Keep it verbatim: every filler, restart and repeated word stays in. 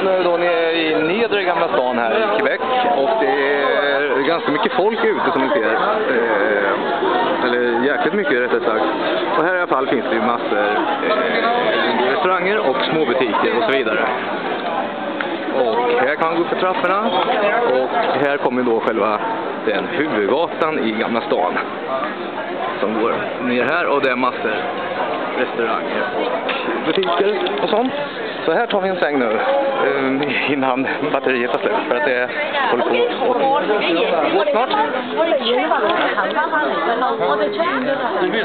nu är vi då nere i nedre Gamla stan här i Quebec och det är ganska mycket folk ute som ni ser. Eh, eller jäkligt mycket rättare sagt. Och här i alla fall finns det ju massor eh, restauranger och små butiker och så vidare. Och här kan man gå för trapporna och här kommer då själva den huvudgatan i Gamla stan som går ner här och det är massor restauranger och butiker och sånt. Så här tar vi en sväng nu um, innan batteriet tar slut för att det håller på att gå snart.